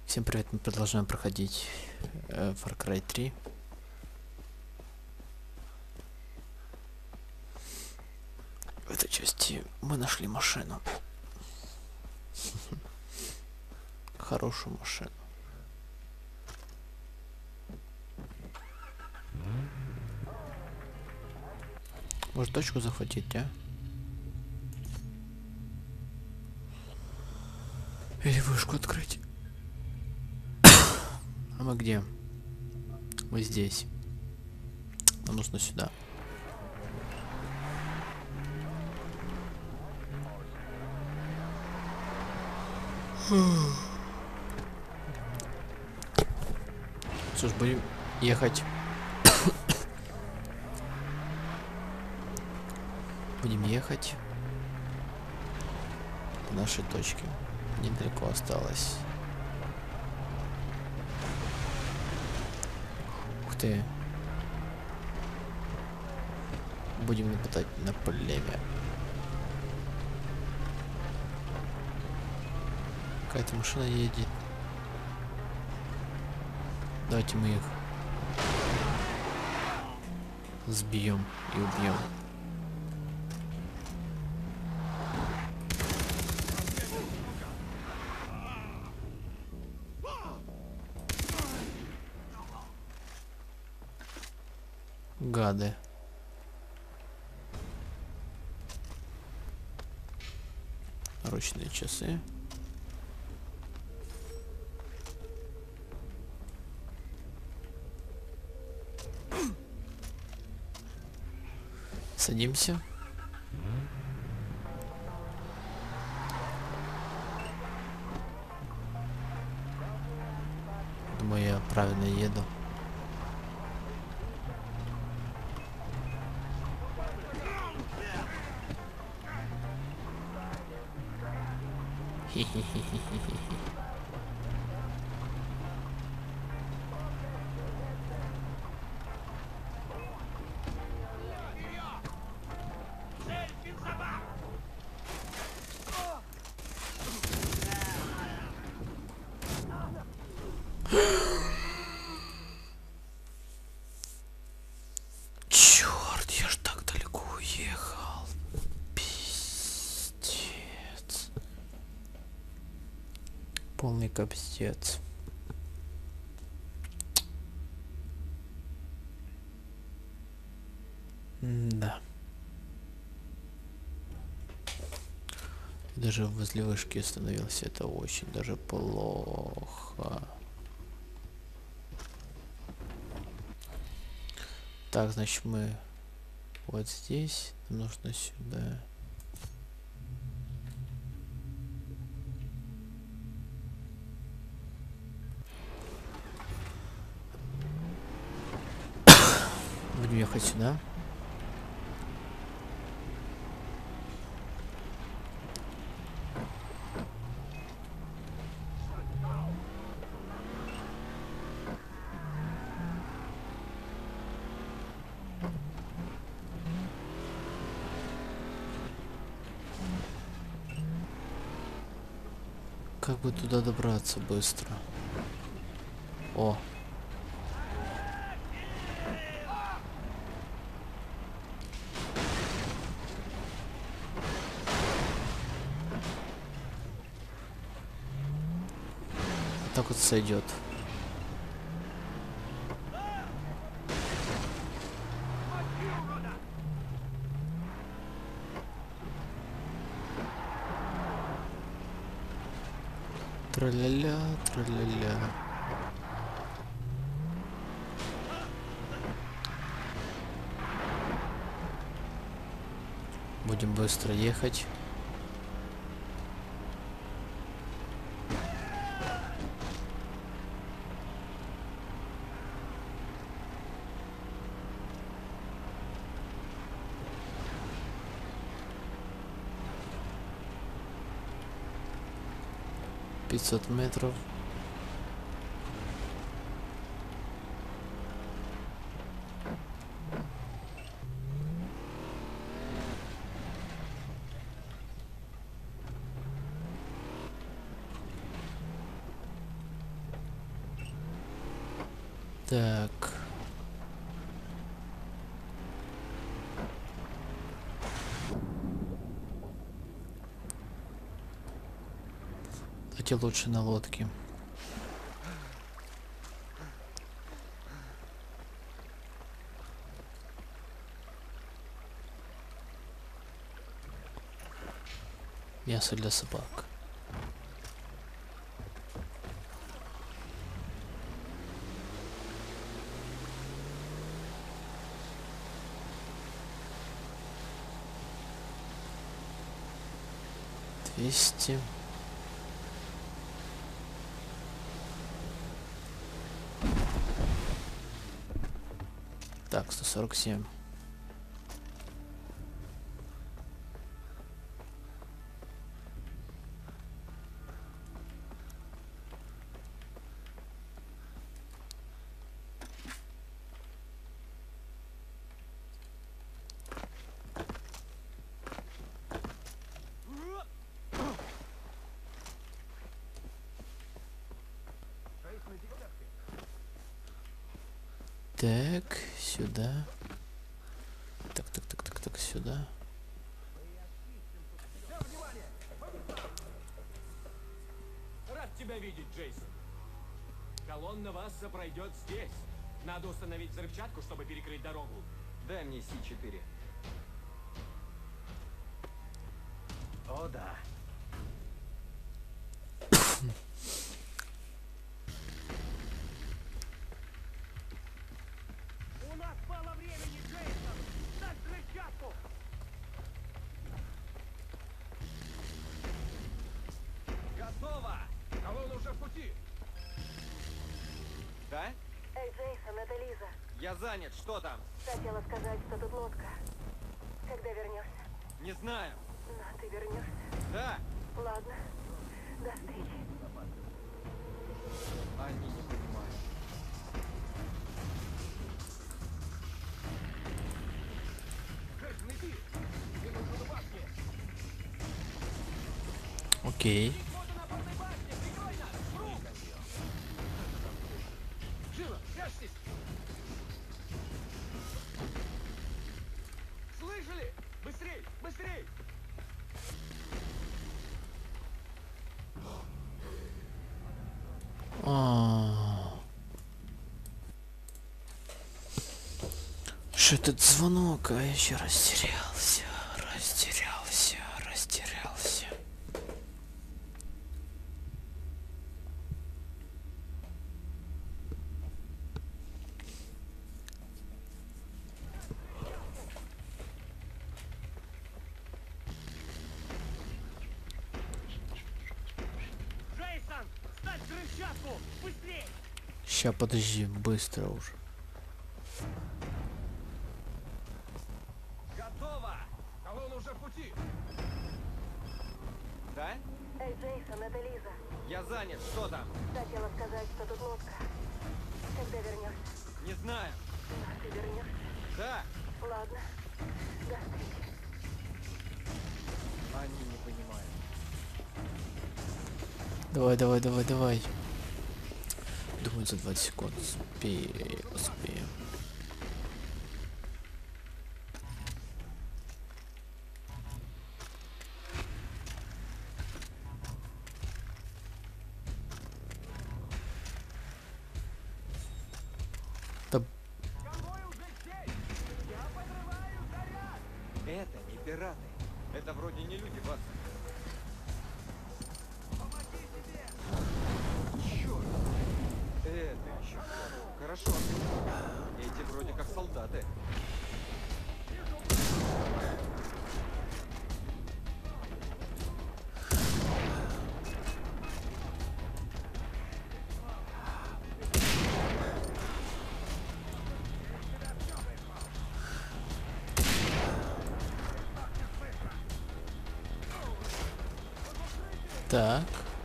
Всем привет, мы продолжаем проходить Far Cry 3. В этой части мы нашли машину. Хорошую машину. Может, точку захватить, а? Или вышку открыть? А мы где? Мы здесь. Нам нужно сюда. Что ж, будем ехать. Будем ехать до нашей точки. Недалеко осталось. Ух ты. Будем нападать на племя. Какая-то машина едет. Давайте мы их сбьем и убьем. Гады. Ручные часы. Садимся. Думаю, я правильно еду. Хи-хи-хи-хи-хи-хи. Черт, я ж так далеко уехал. Пиздец. Полный капздец. Да. Даже возле вышки остановился. Это очень даже плохо. Так, значит, мы вот здесь. Нам нужно сюда. Будем ехать сюда. Как бы туда добраться быстро? О! Так вот сойдет. Тра-ля-ля, тра-ля-ля. Будем быстро ехать. Пятьсот метров. Так. Давайте лучше на лодке. Мясо для собак. Двести. Так, 147. Так, сюда. Так, сюда. Рад тебя видеть, Джейсон. Колонна Васса пройдет здесь. Надо установить взрывчатку, чтобы перекрыть дорогу. Дай мне С4. О, да. У нас мало времени, Джейсон! Дай взрывчатку! Готово! Колонна уже в пути! Да? Эй, Джейсон, это Лиза. Я занят, что там? Хотела сказать, что тут лодка. Когда вернешься? Не знаю. Но ты вернешься. Да? Ладно. До встречи. Они не понимают. Окей. Живо, прячьтесь! Слышали? Быстрей, быстрей! Что этот звонок? А я еще растерялся. Джейсон, ставь взрывчатку! Быстрей! Ща, подожди, быстро уже. Готово! Колонна уже в пути! Да? Эй, Джейсон, это Лиза. Я занят, что там? Хотела сказать, что тут лодка. Когда вернешься? Не знаю. Но ты вернешься. Да? Ладно. До встречи. Они не понимают. Давай. Думаю, за 20 секунд успею. Да, Конвой уже здесь! Я подрываю заряд! Это не пираты. Это вроде не люди, Ватсон. Помоги себе! Черт! Это еще кто? Хорошо. Эти вроде как солдаты. так.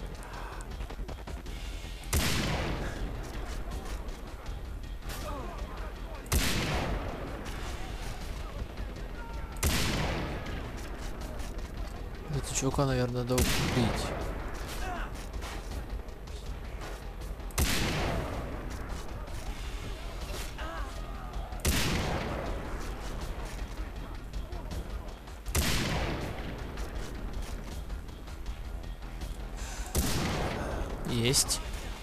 Этого чувака, наверное, надо убить. Есть.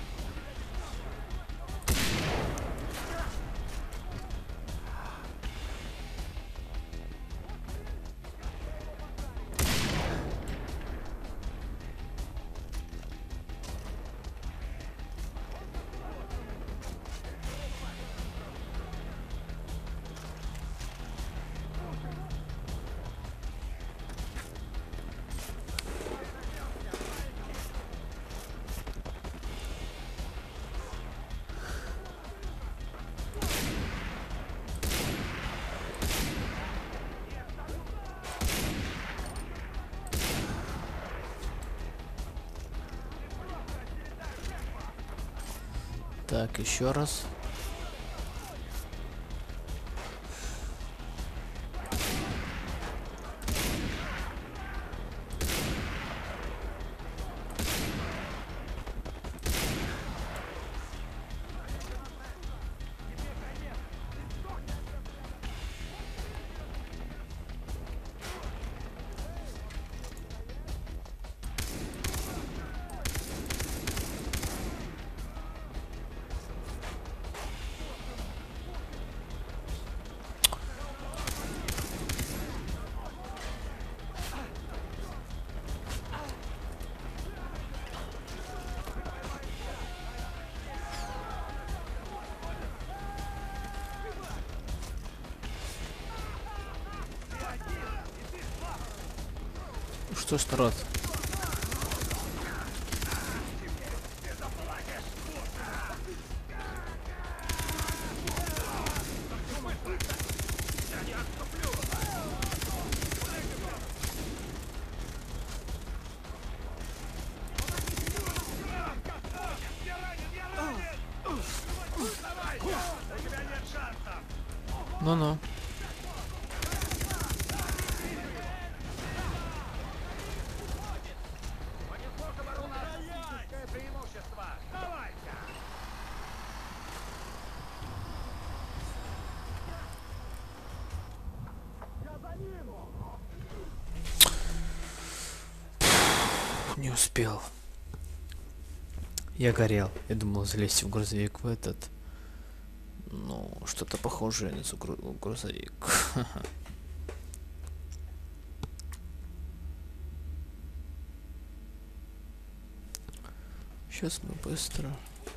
Так, еще раз. Что ж, народ? Ну-ну. Не успел. Я горел. Я думал залезть в грузовик в этот. Ну, что-то похожее на грузовик. Сейчас мы быстро.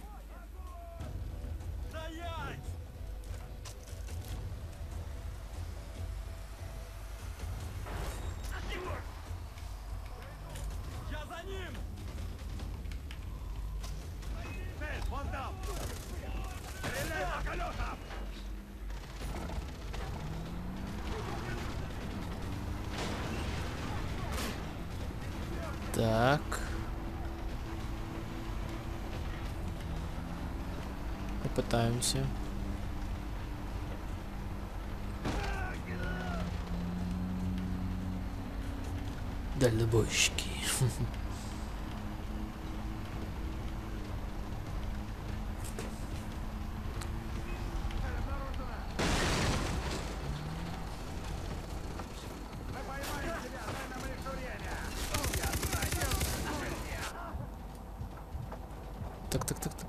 Так. Попытаемся. Дальнобойщики. Так, так, так, так.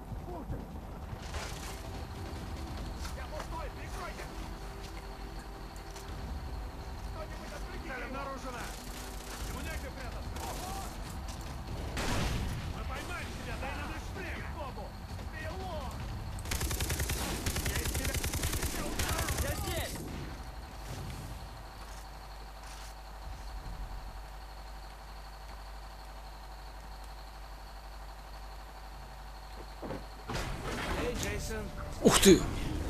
Ух ты!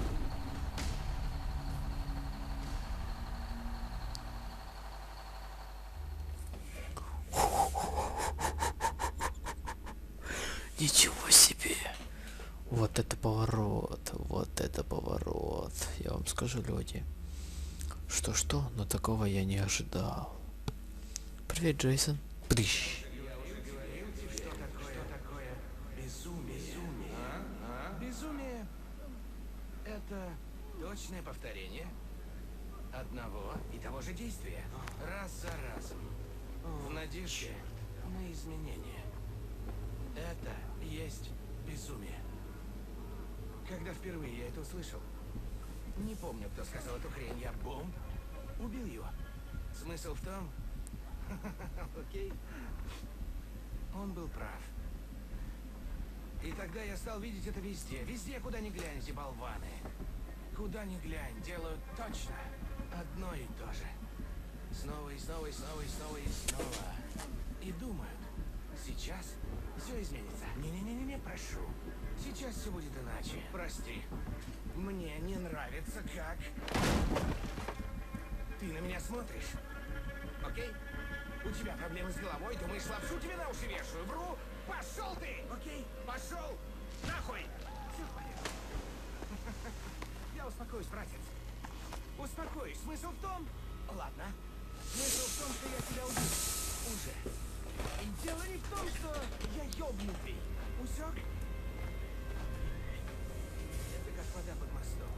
Ничего себе! Вот это поворот, вот это поворот. Я вам скажу, люди. Что-что, но такого я не ожидал. Привет, Джейсон. Прыщ. Безумие — это точное повторение одного и того же действия, раз за разом, в надежде на изменения. Это есть безумие. Когда впервые я это услышал, не помню, кто сказал эту хрень, я бомб убил его. Смысл в том... Окей. Он был прав. И тогда я стал видеть это везде. Везде, куда ни глянь, эти болваны. Куда ни глянь, делают точно одно и то же. Снова и снова и снова и снова и снова. И думают, сейчас все изменится. Не-не-не-не, прошу. Сейчас все будет иначе. Прости. Мне не нравится, как... Ты на меня смотришь. Окей? У тебя проблемы с головой, думаешь, лапшу тебе на уши вешаю? Вру! Пошел ты! Окей? Пошел! Нахуй! Все в порядке. Я успокоюсь, братец. Успокоюсь. Смысл в том... Ладно. Смысл в том, что я тебя убил. Уже. И дело не в том, что я ёбнутый. Усек? Это как вода под мостом.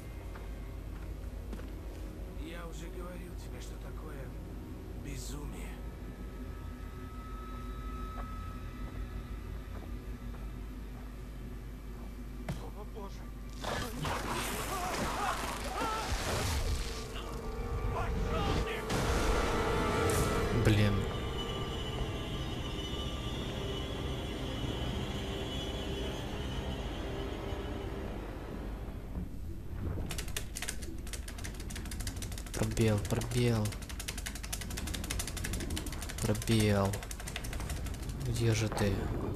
Я уже говорил тебе, что такое безумие. О, боже. Блин. Пробел, пробел. Пробел. Где же ты?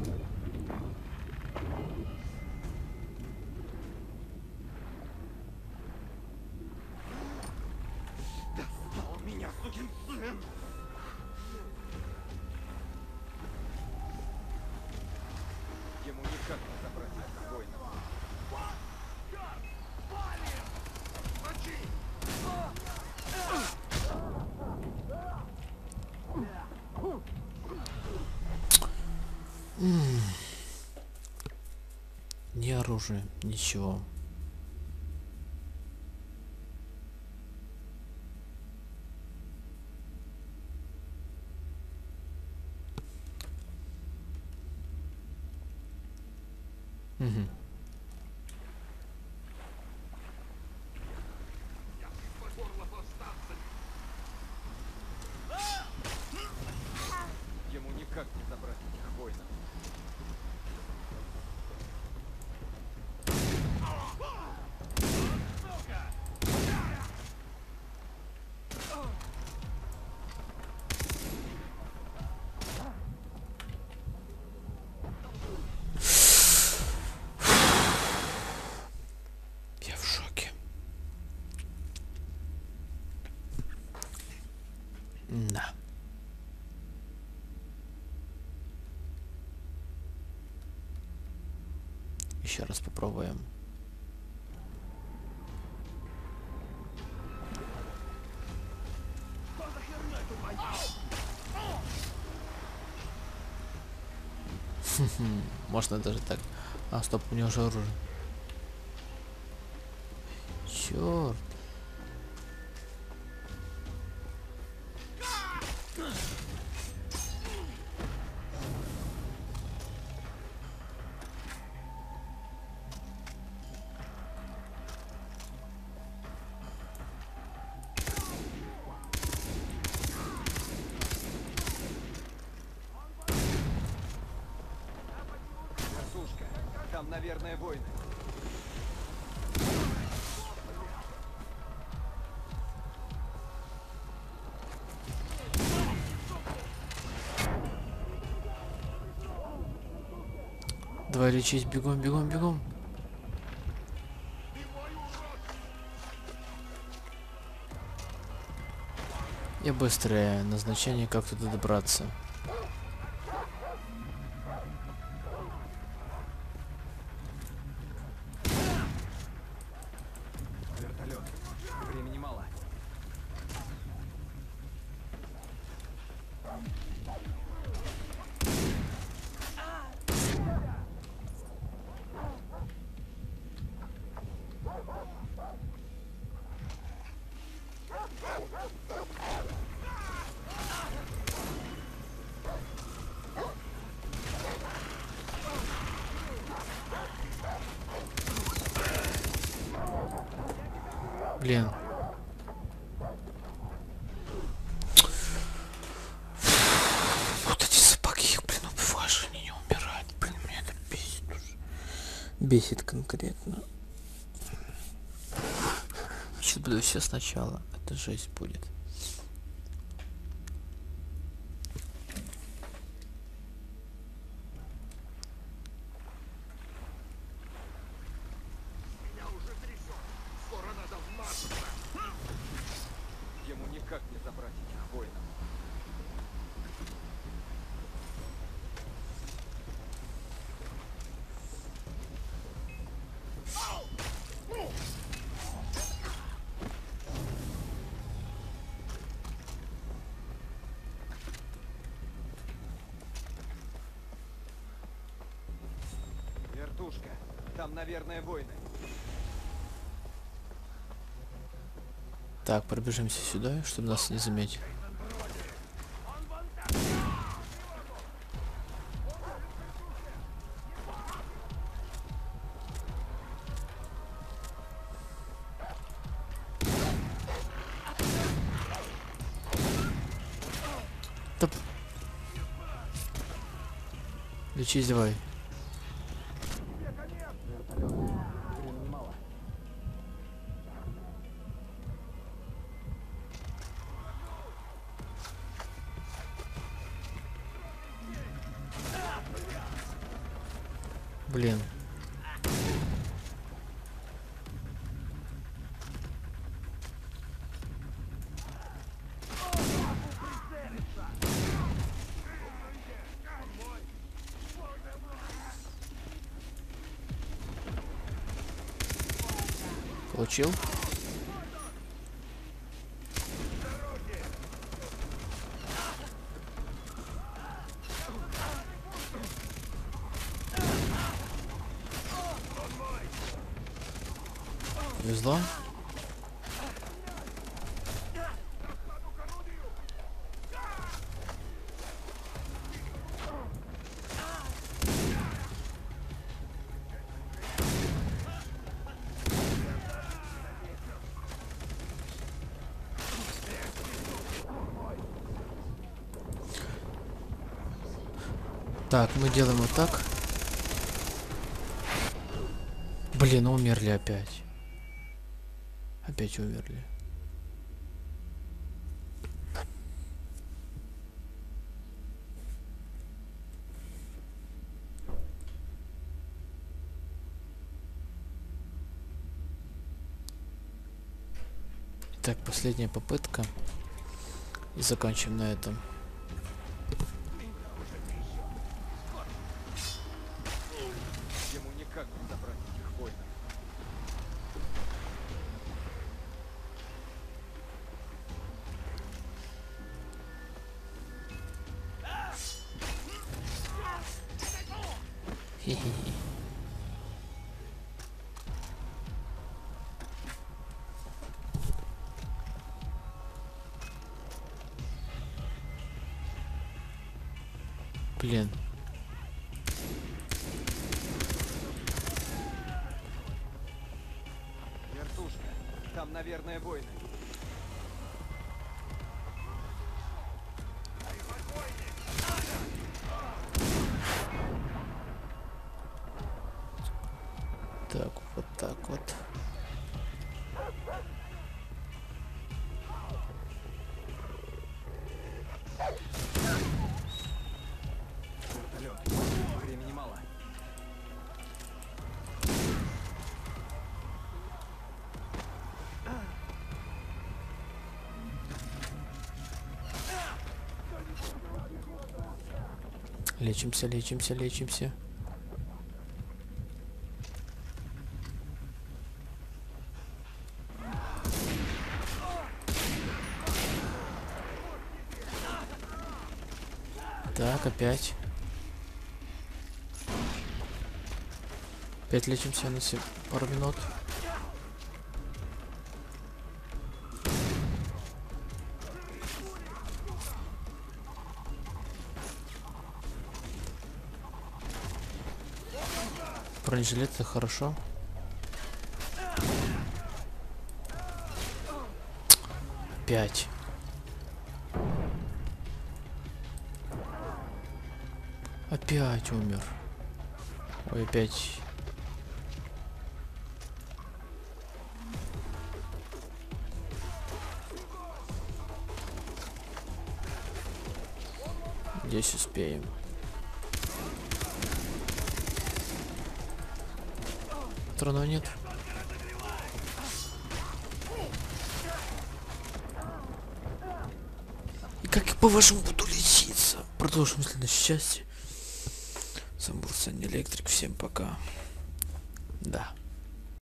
Достал меня, сукин сын! Ему никак не забрать этих воинов. Ни оружия, ничего. Угу. Ему никак не забрать этих воинов. Я в шоке. Да. Еще раз попробуем. Можно даже так. А, стоп, у него же оружие. Черт. Сушка, там, наверное, воины. Давай лечить, бегом, бегом, бегом. И быстрое назначение, как туда добраться. Вертолет. Времени мало. Блин. Вот эти собаки, их, блин, убиваешь, они не умирают. Блин, меня это бесит уже. Бесит конкретно. Сейчас буду все сначала. Это жесть будет. Ему никак не забрать этих воинов. Вертушка, там, наверное, воины. Так, пробежимся сюда, чтобы нас не заметили. Да... Лечись давай. Блин. Получил? Повезло? Так, мы делаем вот так. Блин, умерли опять. Опять умерли. Так, последняя попытка. И закончим на этом. Ему никак не забрать этих воинов. Хе-хе-хе. Блин. Вертушка, там, наверное, воины. Так, вот так вот. Вертолет. Времени мало. Лечимся, лечимся, лечимся. Так, опять. Опять лечимся на пару минут. Бронежилет — это хорошо. Опять. Опять умер. Ой, опять. Здесь успеем. Патронов нет. И как я по-вашему буду лечиться? Продолжим в следующей части. Сам был Саня Электрик. Всем пока. Да.